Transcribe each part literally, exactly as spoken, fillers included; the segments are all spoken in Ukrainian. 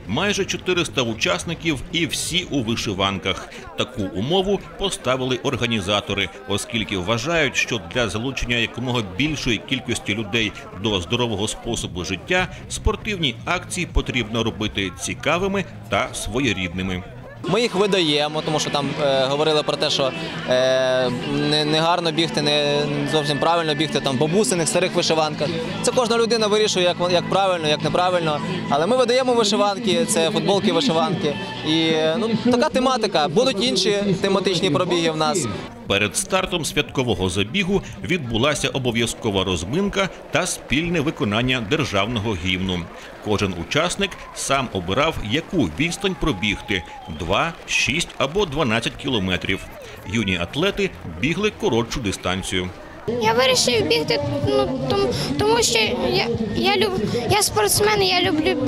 Майже чотириста учасників і всі у вишиванках. Таку умову поставили організатори, оскільки вважають, що для залучення якомога більшої кількості людей до здорового способу життя спортивні акції потрібно робити цікавими та своєрідними. Ми їх видаємо, тому що там е, говорили про те, що е, не, не гарно бігти, не зовсім правильно бігти там в бабусиних старих вишиванках. Це кожна людина вирішує, як, як правильно, як неправильно. Але ми видаємо вишиванки, це футболки-вишиванки. І ну, така тематика. Будуть інші тематичні пробіги в нас. Перед стартом святкового забігу відбулася обов'язкова розминка та спільне виконання державного гімну. Кожен учасник сам обирав, яку відстань пробігти – два, шість або дванадцять кілометрів. Юні атлети бігли коротшу дистанцію. Я вирішив бігти, ну, тому, тому що я, я, люб, я спортсмен, і я люблю,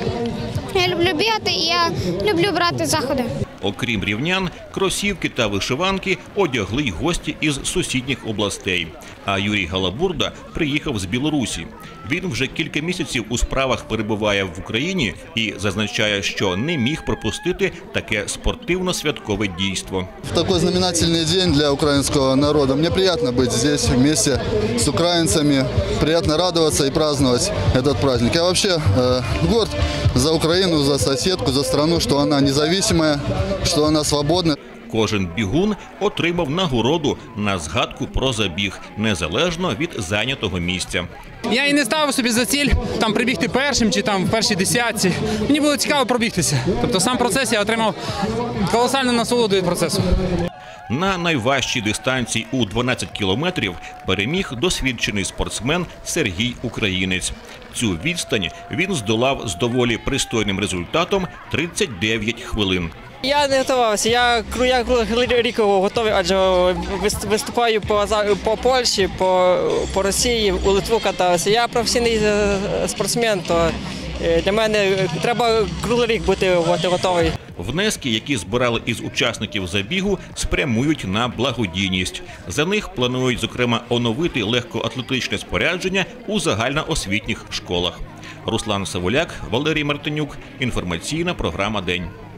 я люблю бігати і я люблю брати заходи. Окрім рівнян, кросівки та вишиванки одягли й гості із сусідніх областей. А Юрій Галабурда приїхав з Білорусі. Він вже кілька місяців у справах перебуває в Україні і зазначає, що не міг пропустити таке спортивно-святкове дійство. В такой знаменательный день для украинского народа мне приятно быть здесь вместе с украинцами, приятно радоваться и праздновать этот праздник. Я вообще э, горд за Украину, за соседку, за страну, что она независимая, что она свободна. Кожен бігун отримав нагороду на згадку про забіг, незалежно від зайнятого місця. Я і не ставив собі за ціль там прибігти першим чи там в першій десятці. Мені було цікаво пробігтися. Тобто сам процес я отримав колосальну насолоду від процесу. На найважчій дистанції у дванадцять кілометрів переміг досвідчений спортсмен Сергій Українець. Цю відстань він здолав з доволі пристойним результатом – тридцять дев'ять хвилин. Я не готувався, я, я рік готовий, адже виступаю по, по Польщі, по, по Росії, у Литву катався. Я професійний спортсмен, то для мене треба круглий рік бути готовий. Внески, які збирали із учасників забігу, спрямують на благодійність. За них планують, зокрема, оновити легкоатлетичне спорядження у загальноосвітніх школах. Руслан Савуляк, Валерій Мартинюк. Інформаційна програма «День».